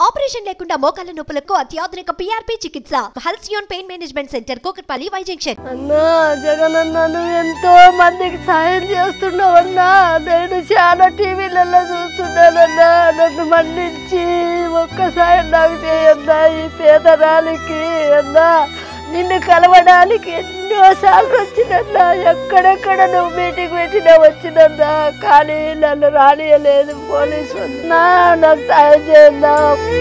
Operation లేకుండా మోకాళ్ళ నొప్పులకు అత్యాధునిక PRP చికిత్స. Halcyon pain management centre, Kukatpally, Y junction. అన్నా జగనన్న, నువ్వు ఎంతో మందికి సాయం చేస్తున్నావు అన్నా. నేను చాలా టీవీలలో చూస్తున్నానన్నా. నన్ను మన్నించి ఒక్కసారి నాకు చేయన్నా. ఈ పేదరాలికి అన్నా నిన్ను కలవడానికి ఎన్నోసార్లు వచ్చిందన్నా. ఎక్కడెక్కడ నువ్వు మీటింగ్ పెట్టినా వచ్చిందన్నా. కానీ నన్ను రానియలేదు పోలీసు. నాకు సాయం చేయన్నా.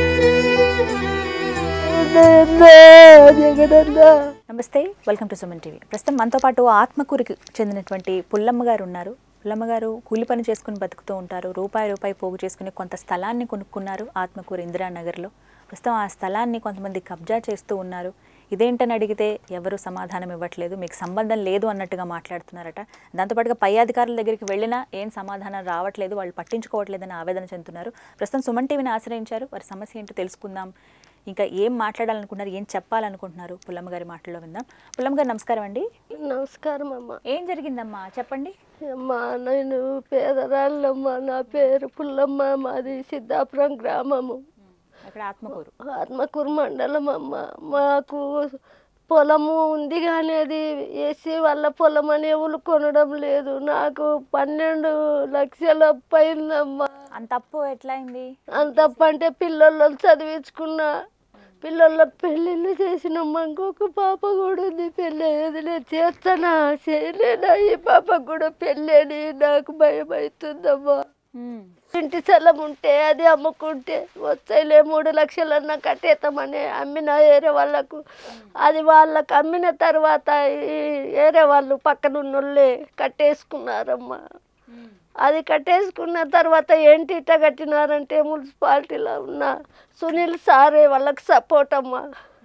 నమస్తే, వెల్కమ్ టు సుమన్ టీవీ. ప్రస్తుతం మనతో పాటు ఆత్మకూరుకి చెందినటువంటి పుల్లమ్మ గారు ఉన్నారు. పుల్లమ్మ గారు కూలి పని చేసుకుని బతుకుతూ ఉంటారు. రూపాయి పోగు చేసుకుని కొంత స్థలాన్ని కొనుక్కున్నారు ఆత్మకూరు ఇందిరానగర్లో. ప్రస్తుతం ఆ స్థలాన్ని కొంతమంది కబ్జా చేస్తూ ఉన్నారు. ఇదేంటని అడిగితే ఎవరు సమాధానం ఇవ్వట్లేదు, మీకు సంబంధం లేదు అన్నట్టుగా మాట్లాడుతున్నారట. దాంతోపాటుగా పై అధికారుల దగ్గరికి వెళ్ళినా ఏం సమాధానం రావట్లేదు, వాళ్ళు పట్టించుకోవట్లేదని ఆవేదన చెందుతున్నారు. ప్రస్తుతం సుమన్ టీవీని ఆశ్రయించారు. వారి సమస్య ఏంటో తెలుసుకుందాం. ఇంకా ఏం మాట్లాడాలనుకుంటున్నారు, ఏం చెప్పాలనుకుంటున్నారు, పుల్లమ్మ గారి మాటల్లో విందాం. పుల్లమ్మ గారు నమస్కారం అండి. నమస్కారం అమ్మ. ఏం జరిగిందమ్మా చెప్పండి. అమ్మా, నేను పేదరాళ్ళమ్మ. నా పేరు పుల్లమ్మ. మాది సిద్ధాపురం గ్రామము, అక్కడ ఆత్మకూరు మండలం అమ్మ. మాకు పొలము ఉంది కానీ అది వేసి వాళ్ళ పొలం అని ఎవరు కొనడం లేదు. నాకు 12 లక్షల అప్పు అయిందమ్మా. అంత అప్పు ఎట్లా అయింది? అంత అప్పు అంటే పిల్లలను చదివించుకున్నా, పిల్లలకు పెళ్ళిళ్ళు చేసినమ్మా. ఇంకొక పాప కూడా ఉంది, పెళ్ళి అయ్యేది. నేను చేస్తానా చేయలేనా? ఈ పాపకు కూడా పెళ్ళని నాకు భయం అవుతుందమ్మా. ఇంటి స్థలం ఉంటే అది అమ్ముకుంటే వచ్చేలే 3 లక్షలన్నా కట్టేస్తామని అమ్మిన వేరే వాళ్ళకు. అది వాళ్ళకు అమ్మిన తర్వాత వేరే వాళ్ళు పక్కన ఉన్నోళ్ళే కట్టేసుకున్నారమ్మా. అది కట్టేసుకున్న తర్వాత ఏంటి ఇట్ట కట్టినారంటే మున్సిపాలిటీలో ఉన్న సునీల్ సారే వాళ్ళకి సపోర్ట్ అమ్మా.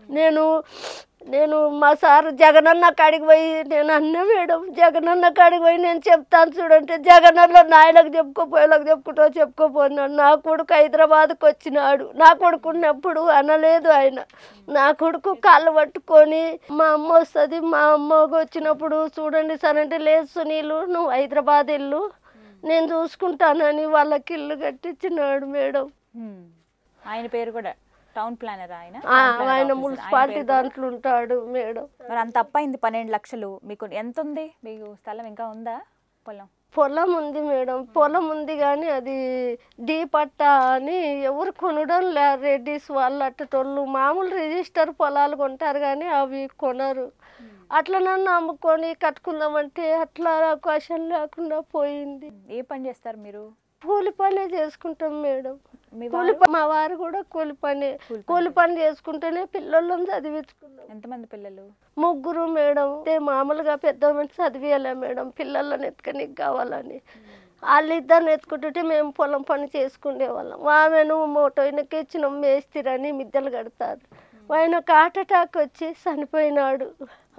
నేను మా సారు జగనన్న కాడికి పోయి నేను అన్న మేడం జగనన్న కాడికి పోయి నేను చెప్తాను చూడంటే, జగనన్న నాయనకు చెప్పుకోపోయేలకు చెప్పుకోపోయినాడు. నా కొడుకు హైదరాబాద్కి వచ్చినాడు. నా కొడుకు ఉన్నప్పుడు అనలేదు ఆయన. నా కొడుకు కాళ్ళు పట్టుకొని మా అమ్మ వస్తుంది, మా అమ్మకి వచ్చినప్పుడు చూడండి సార్ అంటే, లేదు సునీలు నువ్వు హైదరాబాద్ ఇల్లు నేను చూసుకుంటానని వాళ్ళకి ఇల్లు కట్టించినాడు మేడం. ఆయన పేరు కూడా టౌన్ ప్లానర్. ఆయన మున్సిపాలిటీ దాంట్లో ఉంటాడు మేడం. మరి అంత అప్పయింది 12 లక్షలు. మీకు ఎంత ఉంది? మీకు స్థలం ఇంకా ఉందా? పొలం ఉంది మేడం. పొలం ఉంది కానీ అది డీ పట్టా అని ఎవరు కొనడం లే. రెడ్డిస్ వాళ్ళు అట్టటోళ్ళు మామూలు రిజిస్టర్ పొలాలు కొంటారు కానీ అవి కొనరు. అట్లా నన్ను అమ్ముకొని కట్టుకుందామంటే అట్లా అవకాశం లేకుండా పోయింది. ఏ పని చేస్తారు మీరు? కూలి పనే చేసుకుంటాం మేడం. మా వారు కూడా కూలి పని చేసుకుంటేనే పిల్లలను చదివించుకున్నాం. ఎంతమంది పిల్లలు? 3 మేడం. మామూలుగా పెద్ద మనిషి చదివేయాలి మేడం, పిల్లలను ఎత్తుకనికి కావాలని. వాళ్ళిద్దరిని ఎత్తుకుంటుంటే మేము పొలం పని చేసుకునే వాళ్ళం. ఆమెను మోటోయినకి ఇచ్చిన మేస్తిరని మిద్దెలు కడతారు. ఆయనకు హార్ట్ అటాక్ వచ్చి చనిపోయినాడు.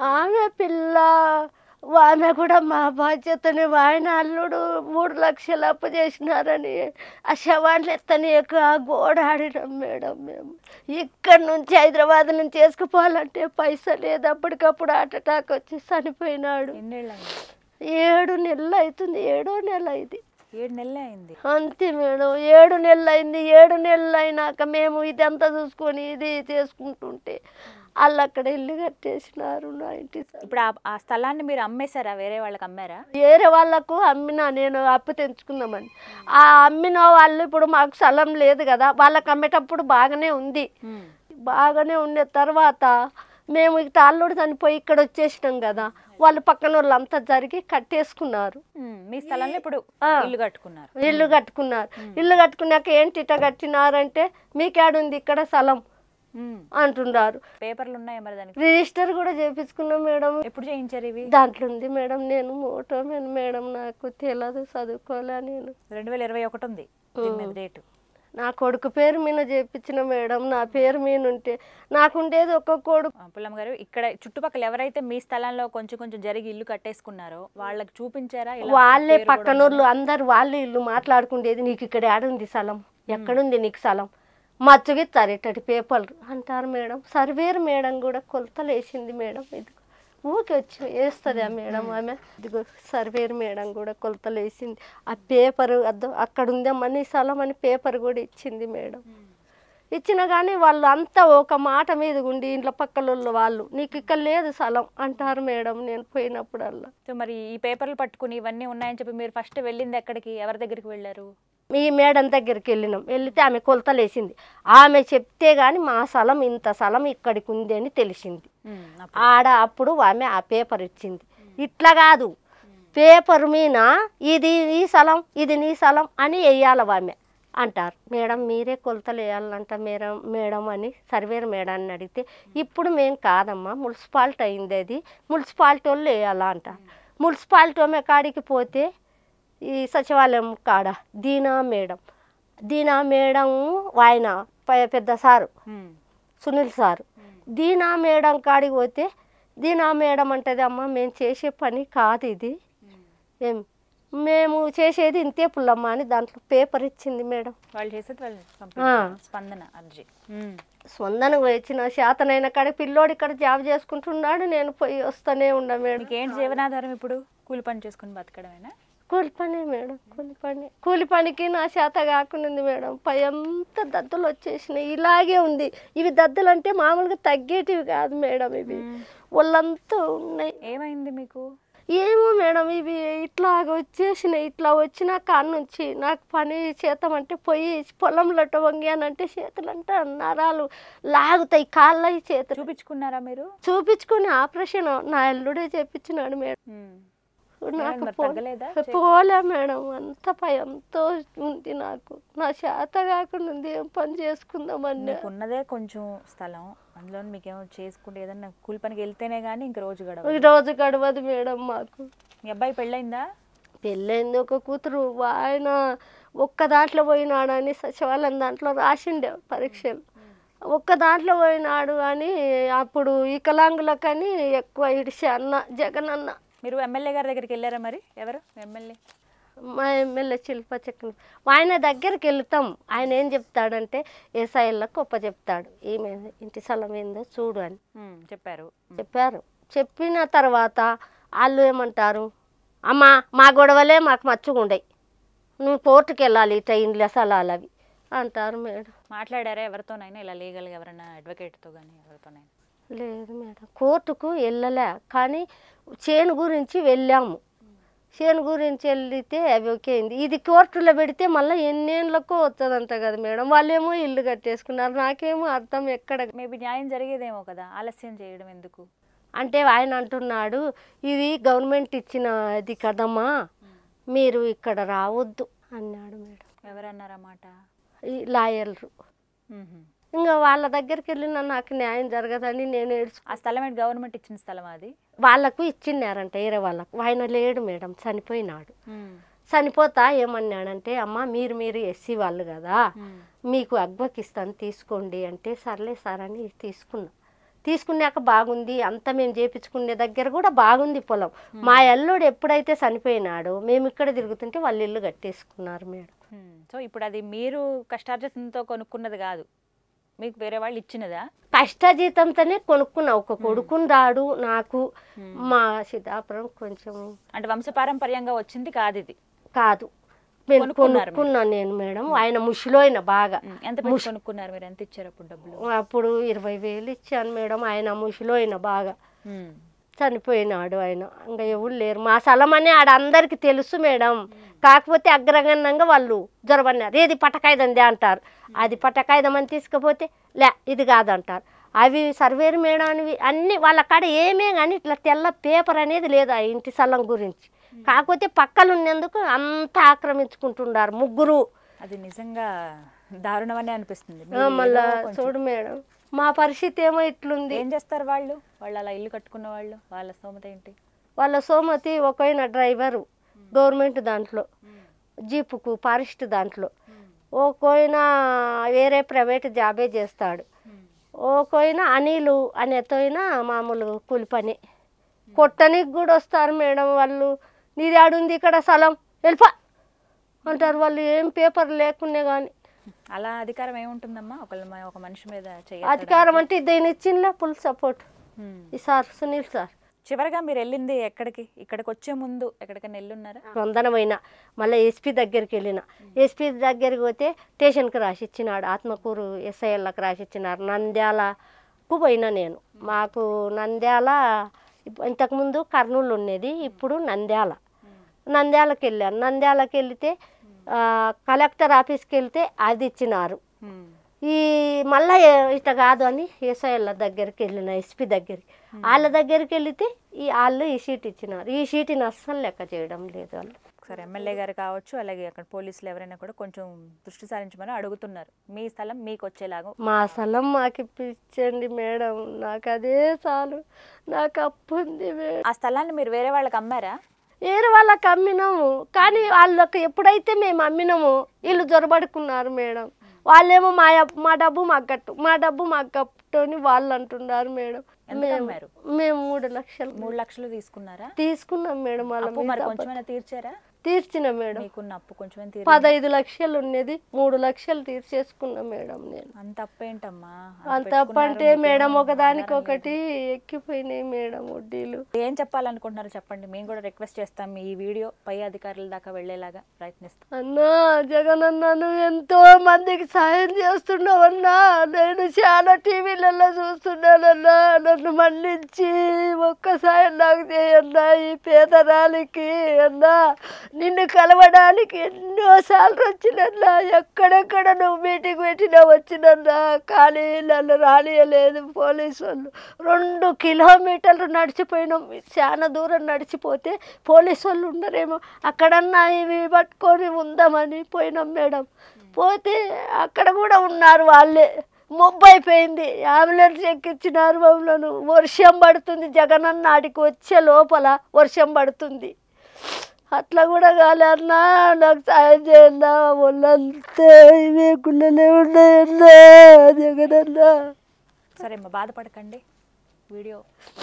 ఆమె కూడా మా బాధ్యతని ఆయన అల్లుడు 3 లక్షలు అప్పు చేసినారని ఆ శవాన్ని ఎత్తని గోడ ఆడినాం మేడం. మేము ఇక్కడ నుంచి హైదరాబాద్ నుంచి వేసుకుపోవాలంటే పైసా లేదు. అప్పటికప్పుడు హార్ట్ అటాక్ వచ్చి చనిపోయినాడు. 7 నెలలు అవుతుంది. 7వ నెల ఇది. 7 నెలలు అయింది అంతే మేడం. 7 నెలలు అయింది. 7 నెలలు అయినాక మేము ఇదంతా చూసుకొని ఇది చేసుకుంటుంటే వాళ్ళు అక్కడ ఇల్లు కట్టేసినారు నా ఇంటి. ఇప్పుడు ఆ స్థలాన్ని మీరు అమ్మేశారా? వేరే వాళ్ళకి అమ్మారా? వేరే వాళ్ళకు అమ్మినా, నేను అప్పు తెంచుకుందామని. ఆ అమ్మిన వాళ్ళు ఇప్పుడు మాకు స్థలం లేదు కదా, వాళ్ళకి అమ్మేటప్పుడు బాగానే ఉంది. బాగానే ఉండే తర్వాత మేము ఇక అల్లుడు చనిపోయి ఇక్కడ వచ్చేసినాం కదా, వాళ్ళు పక్కన వాళ్ళంతా జరిగి కట్టేసుకున్నారు. మీ స్థలంలో ఇప్పుడు ఇల్లు కట్టుకున్నారు. ఇల్లు కట్టుకున్నాక ఏంటి ఇట కట్టినారంటే, మీకేడుంది ఇక్కడ స్థలం అంటున్నారు. పేపర్లు ఉన్నాయి మరి? దానికి రిజిస్టర్ కూడా చేయించుకున్నాం మేడం. ఎప్పుడు చేయించారు ఇవి? దాంట్లో ఉంది మేడం. నేను మోటో మేడం, నాకు తెలియదు, చదువుకోలే. నేను 2021 ఉంది డేటు. నా కొడుకు పేరు మీద చేయించిన మేడం. నా పేరు మీద ఉంటే నాకుండేది ఒక కొడుకు. పుల్లమ్మ గారు, ఇక్కడ చుట్టుపక్కల ఎవరైతే మీ స్థలంలో కొంచెం జరిగి ఇల్లు కట్టేసుకున్నారో వాళ్ళకి చూపించారా? వాళ్ళే పక్కనోళ్ళు అందరు వాళ్ళే ఇల్లు మాట్లాడుకుండేది. నీకు ఇక్కడ ఏడుంది స్థలం, ఎక్కడుంది నీకు స్థలం, మచ్చుగిస్తారు ఇట్టటి పేపర్లు అంటారు మేడం. సర్వేర్ మేడం కూడా కొలతలు వేసింది మేడం. ఇది ఊరికి వచ్చి వేస్తుంది ఆ మేడం. ఆమె ఇదిగో సర్వేర్ మేడం కూడా కొలతలు వేసింది. ఆ పేపర్ అక్కడ ఉందేమని స్థలం అని పేపర్ కూడా ఇచ్చింది మేడం. ఇచ్చినా కానీ వాళ్ళు అంతా ఒక మాట మీద ఉండి ఇంట్లో పక్కల వాళ్ళు నీకు ఇక్కడ లేదు స్థలం అంటారు మేడం నేను పోయినప్పుడల్లా. సో మరి ఈ పేపర్లు పట్టుకుని ఇవన్నీ ఉన్నాయని చెప్పి మీరు ఫస్ట్ వెళ్ళింది ఎక్కడికి, ఎవరి దగ్గరికి వెళ్ళారు? మీ మేడం దగ్గరికి వెళ్ళినాం. వెళితే ఆమె కొలతలేసింది. ఆమె చెప్తే కానీ మా స్థలం ఇంత స్థలం ఇక్కడికి ఉంది అని తెలిసింది. అప్పుడు ఆమె ఆ పేపర్ ఇచ్చింది. ఇట్లా కాదు, పేపర్ మీద ఇది నీ స్థలం ఇది నీ స్థలం అని వేయాలి ఆమె అంటారు. మేడం మీరే కొలతలు వేయాలంట మేడం అని సర్వేర్ మేడాన్ని అడిగితే ఇప్పుడు మేము కాదమ్మా మున్సిపాలిటీ అయింది, అది మున్సిపాలిటీ వాళ్ళు వేయాలా అంట. మున్సిపాలిటీ ఆమె కాడికి పోతే ఈ సచివాలయం కాడ దీనా మేడం ఆయన పెద్ద sir Sunil sir Deena madam కాడికి పోతే దీనా మేడం అంటది అమ్మ మేము చేసే పని కాదు ఇది, మేము చేసేది ఇంతే పుల్లమ్మ అని దాంట్లో పేపర్ ఇచ్చింది మేడం. వాళ్ళు చేసేది స్పందన అర్జీ స్పందన వచ్చిన శాతనైన కాడ పిల్లోడు ఇక్కడ జాబ్ చేసుకుంటున్నాడు, నేను పోయి వస్తూనే ఉన్నా మేడం. ఏంటి జీవనాధారం ఇప్పుడు? కూలి పని చేసుకుని బతకడమేనా? కూలి పని మేడం, కూలి పనికి నా చేత కాకుండా మేడం. పై అంతా దద్దులు వచ్చేసినాయి, ఇలాగే ఉంది. ఇవి దద్దులు అంటే మామూలుగా తగ్గేటివి కాదు మేడం, ఇవి వాళ్ళంతా ఉన్నాయి. ఏమైంది మీకు? ఏమో మేడం ఇవి ఇట్లాగ వచ్చేసినాయి. ఇట్లా వచ్చిన కాడ నుంచి నాకు పని చేతమంటే పోయి పొలంలో వంగానంటే చేతులంటే నరాలు లాగుతాయి, కాళ్ళ చేతులు. చూపించుకున్నారా మీరు? చూపించుకుని ఆపరేషన్ నా అల్లుడే చేపించినాడు మేడం. నాకు పోలే మేడం, అంత భయంతో ఉంది నాకు. నా చేత కాకుండా ఉంది, ఏం పని చేసుకుందామని. ఉన్నదే కొంచెం స్థలం, అందులో మీకేమో చేసుకుంటే ఏదన్నా కూలి పనికి వెళ్తేనే కానీ ఇంక రోజు గడవదు మేడం మాకు. మీ అబ్బాయి పెళ్ళైందా? పెళ్ళైంది, ఒక కూతురు. ఆయన ఒక్క దాంట్లో పోయినాడని సచివాలయం దాంట్లో రాసిండే పరీక్షలు, ఒక్క దాంట్లో పోయినాడు అని అప్పుడు వికలాంగులకని ఎక్కువ ఇడిచి జగన్ అన్న. మీరు ఎమ్మెల్యే గారి దగ్గరికి వెళ్ళారా? మరి ఎవరు ఎమ్మెల్యే? మా ఎమ్మెల్యే శిల్ప చక్రం. ఆయన దగ్గరికి వెళ్తాం. ఆయన ఏం చెప్తాడంటే ఏసాయిళ్ళకు ఒప్ప చెప్తాడు, ఏమే ఇంటి స్థలం ఏందో చూడు అని చెప్పారు. చెప్పిన తర్వాత వాళ్ళు ఏమంటారు, అమ్మా మా గొడవలే మాకు మచ్చుకుండయి, నువ్వు కోర్టుకు వెళ్ళాలి ఇట్లా ఇండ్ల స్థలాలు అవి అంటారు మేడం. మాట్లాడారా ఎవరితోనైనా ఇలా లీగల్గా ఎవరైనా అడ్వకేట్తో కానీ ఎవరితోనైనా? లేదు మేడం, కోర్టుకు వెళ్ళలే, కానీ చేను గురించి వెళ్ళాము. చేను గురించి వెళ్తే అవి ఒకేంది. ఇది కోర్టులో పెడితే మళ్ళీ ఎన్నేళ్ళకో వస్తుందంట కదా మేడం. వాళ్ళేమో ఇల్లు కట్టేసుకున్నారు, నాకేమో అర్థం ఎక్కడ. మేబీ న్యాయం జరిగేదేమో కదా, ఆలస్యం చేయడం ఎందుకు అంటే ఆయన అంటున్నాడు ఇది గవర్నమెంట్ ఇచ్చినది కదమ్మా, మీరు ఇక్కడ రావద్దు అన్నాడు మేడం. ఎవరన్నారన్నమాట? ఈ లాయర్లు. ఇంకా వాళ్ళ దగ్గరికి వెళ్ళినా నాకు న్యాయం జరగదని నేను ఏడ్చు. ఆ స్థలం ఏంటి, గవర్నమెంట్ ఇచ్చిన స్థలం అది? వాళ్ళకు ఇచ్చినారంట వేరే వాళ్ళకు. ఆయన లేడు మేడం, చనిపోయినాడు. చనిపోతా ఏమన్నాడంటే అమ్మ మీరు ఎస్సీ వాళ్ళు కదా, మీకు అగ్బకి ఇస్తాను తీసుకోండి అంటే సర్లే సార్ అని తీసుకున్నాక బాగుంది, అంతా మేము చేపించుకునే దగ్గర కూడా బాగుంది పొలం. మా అల్లుడు ఎప్పుడైతే చనిపోయినాడో మేము ఇక్కడ తిరుగుతుంటే వాళ్ళు ఇల్లు కట్టేసుకున్నారు మేడం. సో ఇప్పుడు అది మీరు కష్టార్జితంతో కొనుక్కున్నది కాదు, మీకు వేరే వాళ్ళు ఇచ్చినదా? కష్టజీతంతోనే కొనుక్కున్నా. ఒక కొడుకున్నాడు నాకు. మా సీతాపురం కొంచెం అంటే వంశపారంపర్యంగా వచ్చింది కాదు, ఇది కాదు. కొనుక్కున్నా నేను మేడం. ఆయన ముషిలో అయిన బాగా. ఎంత కొనుక్కున్నారు మీరు? ఎంత ఇచ్చారు అప్పుడు డబ్బులు? అప్పుడు 20,000 ఇచ్చాను మేడం. ఆయన ముషిలో అయిన బాగా చనిపోయినాడు ఆయన. ఇంకా ఎవరు లేరు. మా స్థలం అని ఆడ అందరికి తెలుసు మేడం. కాకపోతే అగ్రగణ్యంగా వాళ్ళు జొరబన్నారు. ఏది పటకాయిదందే అంటారు. అది పటకాయిదం అని తీసుకపోతే లే ఇది కాదంటారు. అవి సర్వేరు మేడానివి అన్నీ వాళ్ళ కాడ ఏమే కానీ ఇట్లా తెల్ల పేపర్ అనేది లేదు ఆ ఇంటి స్థలం గురించి. కాకపోతే పక్కలు ఉన్నందుకు అంతా ఆక్రమించుకుంటున్నారు ముగ్గురు. అది నిజంగా దారుణమనే అనిపిస్తుంది. మళ్ళా చూడు మేడం మా పరిస్థితి ఏమో ఇట్లుంది. ఏం చేస్తారు వాళ్ళు అలా ఇల్లు కట్టుకున్న వాళ్ళు? వాళ్ళ స్తోమత ఏంటి? వాళ్ళ స్తోమతి ఒకైన డ్రైవరు గవర్నమెంట్ దాంట్లో, జీపుకు ఫారెస్ట్ దాంట్లో, ఒకైనా వేరే ప్రైవేట్ జాబే చేస్తాడు, ఒకైనా అనిలు అనేతోయినా మామూలు కూలి పని. కొట్టనికి కూడా వస్తారు మేడం వాళ్ళు. నీది ఆడుంది ఇక్కడ స్థలం వెళ్ళిపా అంటారు వాళ్ళు, ఏం పేపర్ లేకునే కానీ. అలా అధికారం ఏముంటుందమ్మా ఒక మనిషి మీద? అధికారం అంటే దీని ఇచ్చిందా ఫుల్ సపోర్ట్ ఈ సార్ సునీల్ సార్. చివరిగా మీరు వెళ్ళింది ఎక్కడికి? ఇక్కడికి వచ్చే ముందు ఎక్కడికైనా వెళ్ళున్నారా? వందనమైన మళ్ళీ ఎస్పీ దగ్గరికి వెళ్ళిన. ఎస్పీ దగ్గరికి పోతే స్టేషన్కి రాసిచ్చినాడు, ఆత్మకూరు ఎస్ఐఎల్కి రాసిచ్చినారు. నంద్యాలకు పోయినా నేను. మాకు నంద్యాల ఇంతకుముందు కర్నూలు ఉండేది, ఇప్పుడు నంద్యాలకు వెళ్ళాను. నంద్యాలకు వెళితే కలెక్టర్ ఆఫీస్కి వెళ్తే అది ఇచ్చినారు. ఈ మళ్ళీ ఇట్లా కాదు అని ఎస్ఐల దగ్గరికి వెళ్ళిన, ఎస్పీ దగ్గరికి. వాళ్ళ దగ్గరికి వెళితే వాళ్ళు ఈ షీట్ ఇచ్చినారు. ఈ షీట్ని అస్సలు లెక్క చేయడం లేదు వాళ్ళు. సరే, ఎమ్మెల్యే గారు కావచ్చు, అలాగే అక్కడ పోలీసులు ఎవరైనా కూడా కొంచెం దృష్టి సారించమని అడుగుతున్నారు. మీ స్థలం మీకు వచ్చేలాగా. మా స్థలం మాకు ఇప్పించండి మేడం, నాకు అదే చాలు, నాకు అప్పు ఉంది మేడం. ఆ స్థలాన్ని మీరు వేరే వాళ్ళకి అమ్మారా? వేరే వాళ్ళకి అమ్మినాము, కానీ వాళ్ళకి ఎప్పుడైతే మేము అమ్మినామో వీళ్ళు జొరబడుకున్నారు మేడం. వాళ్ళేమో మా డబ్బు మాకు కట్టు అని వాళ్ళు అంటున్నారు మేడం. మేము 3 లక్షలు. 3 లక్షలు తీసుకున్నాం మేడం. కొంచెమైనా తీర్చారా? తీర్చిన మేడం. మీకున్న అప్పు కొంచెం 15 లక్షలు ఉన్నది, 3 లక్షలు తీర్చేసుకున్నా మేడం నేను. అంత అప్పు ఏంటమ్మా? అంత అప్పు అంటే మేడం ఒకదానికొకటి ఎక్కిపోయినాయి మేడం వడ్డీలు. ఏం చెప్పాలనుకుంటున్నారు చెప్పండి, మేము కూడా రిక్వెస్ట్ చేస్తాం, ఈ వీడియో పై అధికారుల దాకా వెళ్లేలాగా ప్రయత్నిస్తాం. అన్నా జగన్ అన్నా, నువ్వు ఎంతో మందికి సాయం చేస్తున్నావన్నా, నేను చాలా టీవీలలో చూస్తున్నానన్నా, నన్ను మన్నించి ఒక్కసారి నాకు చేయన్నా, ఈ పేదరాలికి అన్నా నిన్ను కలవడానికి ఎన్నోసార్లు వచ్చినన్నా, ఎక్కడెక్కడ నువ్వు మీటింగ్ పెట్టినా వచ్చినన్నా, కానీ నన్ను రానియలేదు పోలీసు వాళ్ళు. 2 కిలోమీటర్లు నడిచిపోయినాం, చాలా దూరం నడిచిపోతే పోలీసు వాళ్ళు ఉన్నారేమో, అక్కడన్నా ఇవి పట్టుకొని ఉందామని పోయినాం మేడం. పోతే అక్కడ కూడా ఉన్నారు వాళ్ళే. మొబ్బైపోయింది, అంబులెన్స్ ఎక్కించినారు మమ్మల్ని. వర్షం పడుతుంది, జగనన్న ఆడికి వచ్చే లోపల వర్షం పడుతుంది. అట్లా కూడా కాలేదన్నా, నాకు సాయం చేయన్నా, వాళ్ళంతా ఇవే గుళ్ళలే ఉన్నాయన్నా జగనన్నా. సరే అమ్మా, బాధపడకండి, వీడియో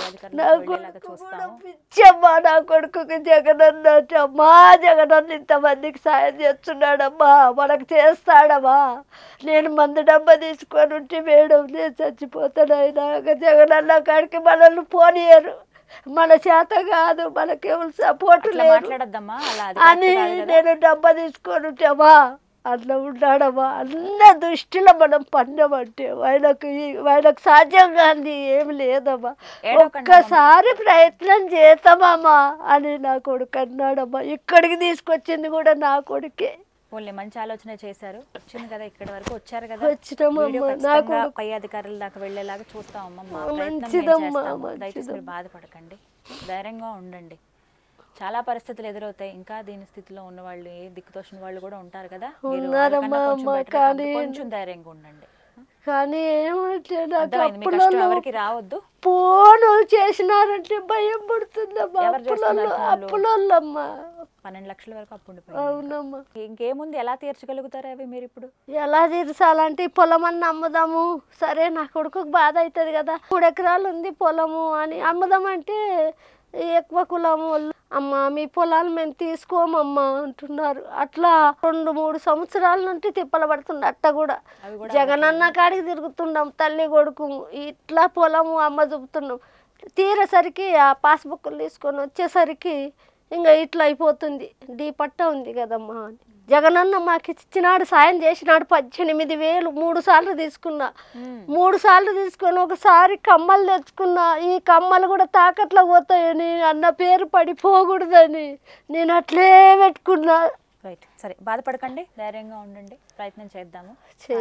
పిచ్చమ్మా నా కొడుకుకి జగనన్న. అమ్మా జగనన్న ఇంతమందికి సాయం చేస్తున్నాడమ్మా, మనకు చేస్తాడమ్మా. నేను మందు డబ్బా తీసుకొని ఉంటే మేడం నేను చచ్చిపోతాను. అయినా జగనన్న కాడికి మనల్ని పోనీయరు, మన చేత కాదు, మనకేమో సపోర్ట్ లేదు అని నేను డబ్బా తీసుకొని ఉంటామా. అట్లా ఉన్నాడమ్మా. అన్న దృష్టిలో మనం పన్నామంటే ఆయనకు సాధ్యం కాదు, ఏమి లేదమ్మా. ఒక్కసారి ప్రయత్నం చేస్తామమ్మా అని నా కొడుకు అన్నాడమ్మా. ఇక్కడికి తీసుకొచ్చింది కూడా నా కొడుకే. మంచి ఆలోచన చేశారు, వచ్చింది కదా, ఇక్కడ వరకు వచ్చారు కదా, వచ్చినామమ్మా. పై అధికారుల దాకా వెళ్ళేలాగా చూస్తామమ్మా. దయచేసి మీరు బాధపడకండి, ధైర్యంగా ఉండండి. చాలా పరిస్థితులు ఎదురవుతాయి, ఇంకా దీని స్థితిలో ఉన్న వాళ్ళు, ఏ దిక్కుతోచిన వాళ్ళు కూడా ఉంటారు కదా, కొంచెం ధైర్యంగా ఉండండి. కానీ ఏమంటే ఎవరికి రావద్దు, ఫోన్ చేసినారంటే భయం పడుతుందమ్మా. అప్పులమ్మా 12 లక్షల వరకు అప్పు ఉండిపోయింది. అవునమ్మా. ఇంకేముంది, ఎలా తీర్చగలుగుతారు అవి మీరు ఇప్పుడు? ఎలా తీర్చాలంటే పొలం అన్న అమ్ముదాము. సరే నా కొడుకుకు బాధ అవుతుంది కదా, 3 ఎకరాలు ఉంది పొలము అని అమ్ముదామంటే ఎక్కువ కులము వాళ్ళు అమ్మ మీ పొలాలు మేము తీసుకోమమ్మా అంటున్నారు. అట్లా 2-3 సంవత్సరాల నుండి తిప్పలు పడుతుంది. అట్ట కూడా జగనన్న కాడికి తిరుగుతున్నాం, తల్లి కొడుకు ఇట్లా పొలము అమ్మ చూపుతున్నాం. తీరేసరికి ఆ పాస్బుక్లు తీసుకొని వచ్చేసరికి ఇంకా ఇట్లా అయిపోతుంది. డీ పట్ట ఉంది కదమ్మా అని జగనన్న మాకు ఇచ్చినాడు, సాయం చేసినాడు. 18,000 3 సార్లు తీసుకున్నా. 3 సార్లు తీసుకొని ఒకసారి కమ్మలు తెచ్చుకున్నా. ఈ కమ్మలు కూడా తాకట్లో పోతాయని, అన్న పేరు పడిపోకూడదని నేను అట్లే పెట్టుకున్నా. రైట్, సరే బాధపడకండి, ధైర్యంగా ఉండండి, ప్రయత్నం చేద్దాము.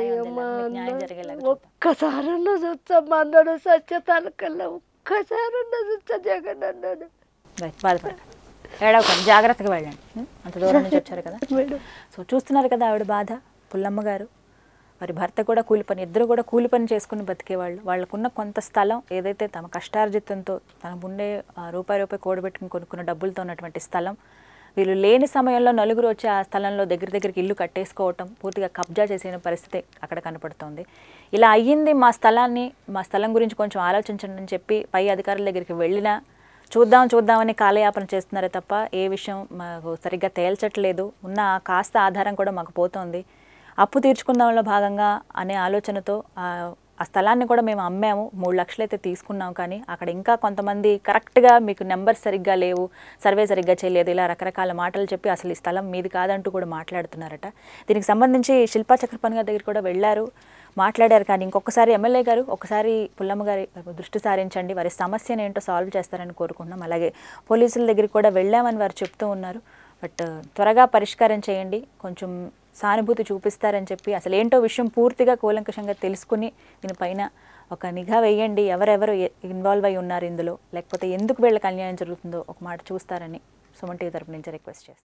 ఒక్కసారన్నా చూస్తామ్మా అన్నాడు సత్యతాలకల్లా, ఒక్కసారన్నా చూస్తా జగన్ అన్నాడు. బాధపడకండి, ఏడవకండి, జాగ్రత్తగా వెళ్ళండి, అంత దూరం నుంచి వచ్చారు కదా. సో చూస్తున్నారు కదా ఆవిడ బాధ. పుల్లమ్మ గారు మరి భర్త కూడా కూలి పని, ఇద్దరు కూడా కూలి పని చేసుకుని బతికేవాళ్ళు. వాళ్ళకున్న కొంత స్థలం ఏదైతే తమ కష్టార్జితంతో తన ముందే రూపాయి కూడబెట్టుకుని కొనుక్కున్న డబ్బులతో ఉన్నటువంటి స్థలం, వీళ్ళు లేని సమయంలో నలుగురు వచ్చి ఆ స్థలంలో దగ్గరికి ఇల్లు కట్టేసుకోవటం, పూర్తిగా కబ్జా చేసిన పరిస్థితి అక్కడ కనపడుతోంది. ఇలా అయ్యింది, మా స్థలం గురించి కొంచెం ఆలోచించండి అని చెప్పి పై అధికారుల దగ్గరికి వెళ్ళినా చూద్దామని కాలయాపన చేస్తున్నారే తప్ప ఏ విషయం మాకు సరిగ్గా తేల్చట్లేదు. ఉన్న కాస్త ఆధారం కూడా మాకు పోతోంది. అప్పు తీర్చుకుందాంలో భాగంగా అనే ఆలోచనతో ఆ స్థలాన్ని కూడా మేము అమ్మాము, 3 లక్షలు అయితే తీసుకున్నాం, కానీ అక్కడ ఇంకా కొంతమంది కరెక్ట్గా మీకు నెంబర్ సరిగ్గా లేవు, సర్వే సరిగ్గా చేయలేదు, ఇలా రకరకాల మాటలు చెప్పి అసలు ఈ స్థలం మీది కాదంటూ కూడా మాట్లాడుతున్నారట. దీనికి సంబంధించి శిల్పా చక్రపాణి గారి దగ్గర కూడా వెళ్ళారు, మాట్లాడారు. కానీ ఇంకొకసారి ఎమ్మెల్యే గారు ఒకసారి పుల్లమ్మ గారి దృష్టి సారించండి, వారి సమస్యను ఏంటో సాల్వ్ చేస్తారని కోరుకుంటున్నాం. అలాగే పోలీసుల దగ్గరికి కూడా వెళ్ళామని వారు చెప్తూ ఉన్నారు. బట్ త్వరగా పరిష్కారం చేయండి, కొంచెం సానుభూతి చూపిస్తారని చెప్పి అసలు ఏంటో విషయం పూర్తిగా కూలంకషంగా తెలుసుకుని దీనిపైన ఒక నిఘా వేయండి, ఎవరెవరు ఇన్వాల్వ్ అయి ఉన్నారు ఇందులో, లేకపోతే ఎందుకు వీళ్ళకి అన్యాయం జరుగుతుందో ఒక మాట చూస్తారని సుమన్ టీవీ తరపు నుంచి రిక్వెస్ట్ చేస్తాను.